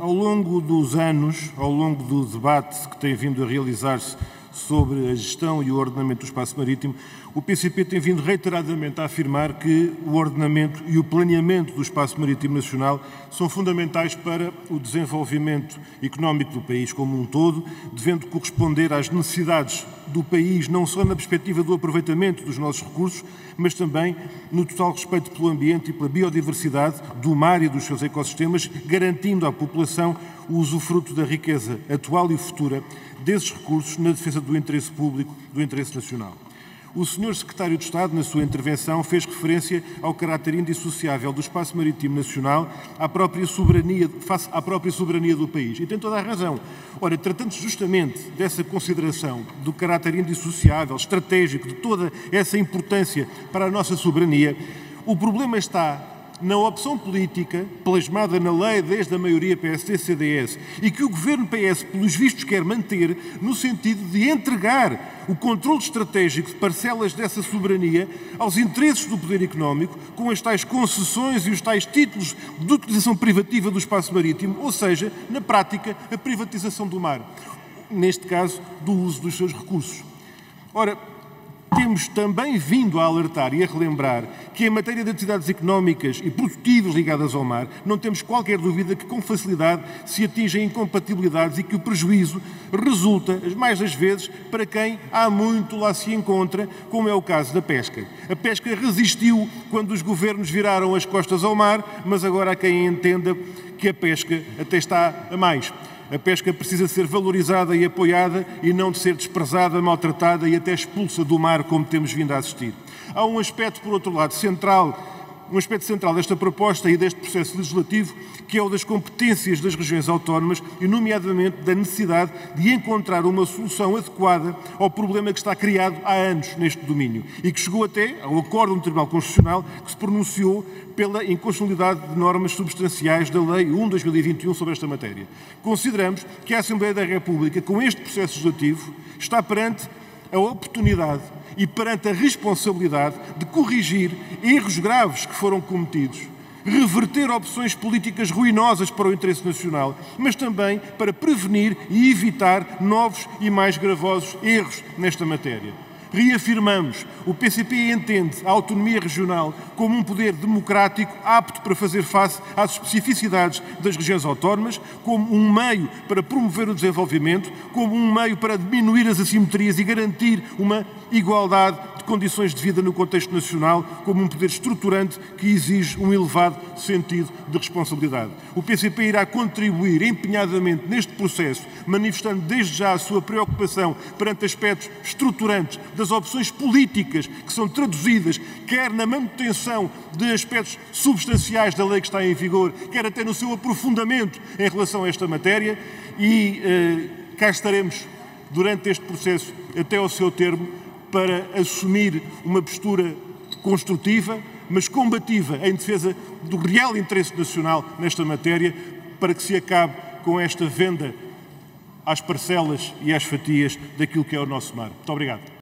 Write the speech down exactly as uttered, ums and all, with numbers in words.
Ao longo dos anos, ao longo do debate que tem vindo a realizar-se sobre a gestão e o ordenamento do espaço marítimo, o P C P tem vindo reiteradamente a afirmar que o ordenamento e o planeamento do espaço marítimo nacional são fundamentais para o desenvolvimento económico do país como um todo, devendo corresponder às necessidades do país, não só na perspectiva do aproveitamento dos nossos recursos, mas também no total respeito pelo ambiente e pela biodiversidade do mar e dos seus ecossistemas, garantindo à população o usufruto da riqueza atual e futura desses recursos na defesa do interesse público, do interesse nacional. O senhor Secretário de Estado, na sua intervenção, fez referência ao caráter indissociável do espaço marítimo nacional à própria soberania, face à própria soberania do país. E tem toda a razão. Ora, tratando-se justamente dessa consideração do caráter indissociável, estratégico, de toda essa importância para a nossa soberania, o problema está na opção política plasmada na lei desde a maioria P S D C D S e que o governo P S, pelos vistos, quer manter no sentido de entregar o controle estratégico de parcelas dessa soberania aos interesses do poder económico com as tais concessões e os tais títulos de utilização privativa do espaço marítimo, ou seja, na prática, a privatização do mar, neste caso, do uso dos seus recursos. Ora, temos também vindo a alertar e a relembrar que, em matéria de atividades económicas e produtivas ligadas ao mar, não temos qualquer dúvida que, com facilidade, se atingem incompatibilidades e que o prejuízo resulta, as mais das vezes, para quem há muito lá se encontra, como é o caso da pesca. A pesca resistiu quando os governos viraram as costas ao mar, mas agora há quem entenda que a pesca até está a mais. A pesca precisa ser valorizada e apoiada e não de ser desprezada, maltratada e até expulsa do mar, como temos vindo a assistir. Há um aspecto, por outro lado, central, um aspecto central desta proposta e deste processo legislativo, que é o das competências das regiões autónomas e, nomeadamente, da necessidade de encontrar uma solução adequada ao problema que está criado há anos neste domínio e que chegou até ao acordo do Tribunal Constitucional que se pronunciou pela inconstitucionalidade de normas substanciais da Lei um barra dois mil e vinte e um sobre esta matéria. Consideramos que a Assembleia da República, com este processo legislativo, está perante a oportunidade e perante a responsabilidade de corrigir erros graves que foram cometidos, reverter opções políticas ruinosas para o interesse nacional, mas também para prevenir e evitar novos e mais gravosos erros nesta matéria. Reafirmamos, o P C P entende a autonomia regional como um poder democrático apto para fazer face às especificidades das regiões autónomas, como um meio para promover o desenvolvimento, como um meio para diminuir as assimetrias e garantir uma igualdade de condições de vida no contexto nacional, como um poder estruturante que exige um elevado sentido de responsabilidade. O P C P irá contribuir empenhadamente neste processo, manifestando desde já a sua preocupação perante aspectos estruturantes das opções políticas que são traduzidas quer na manutenção de aspectos substanciais da lei que está em vigor, quer até no seu aprofundamento em relação a esta matéria e eh, cá estaremos durante este processo até ao seu termo para assumir uma postura construtiva, mas combativa em defesa do real interesse nacional nesta matéria, para que se acabe com esta venda às parcelas e às fatias daquilo que é o nosso mar. Muito obrigado.